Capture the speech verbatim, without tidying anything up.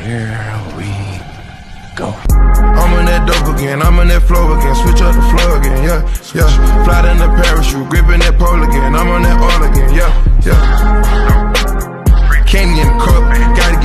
here we go. I'm on that dope again, I'm on that flow again. Switch up the flow again, yeah, yeah. Fly in the parachute, gripping that pole again. I'm on that